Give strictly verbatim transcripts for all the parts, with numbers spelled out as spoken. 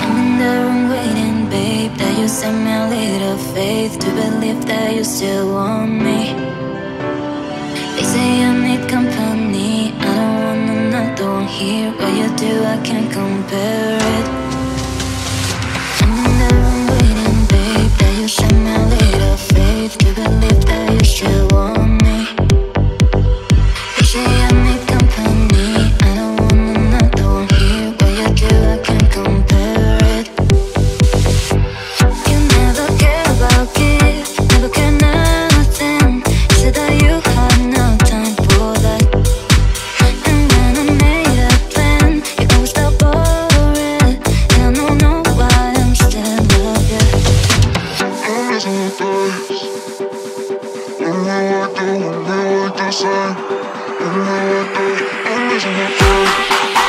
I'm in the room waiting, babe. That you send me a little faith to believe that you still want me. They say I need company, I don't want another one here. What you do, I can't compare it. I'm in the room waiting, babe. That you send me a little faith to believe that you still want me. They say I need company, I don't want another one here. What you do, I can't compare it. You never care about gifts, never care nothing. You said that you had no time for that. And when I made a plan, you always stop boring. And I don't know why I'm still love you. I'm missing the days. When we were doing, when we were the same. When we were doing, I'm missing the days.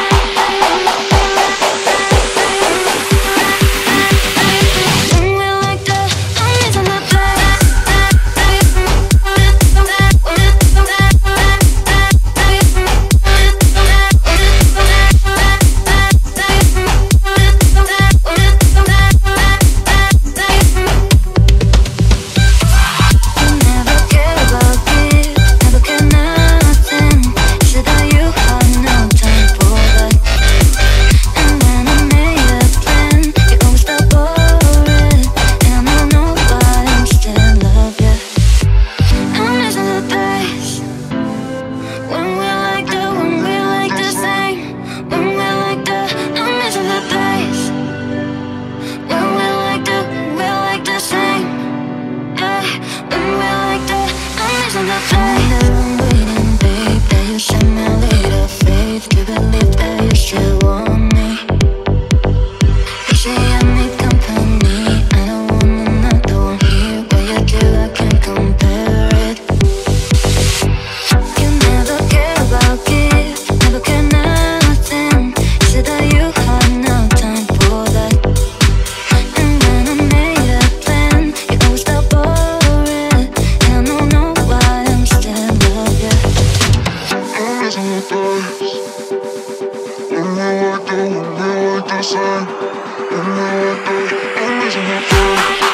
When we were doing, we were the same. When we were doing, I'm missing the days.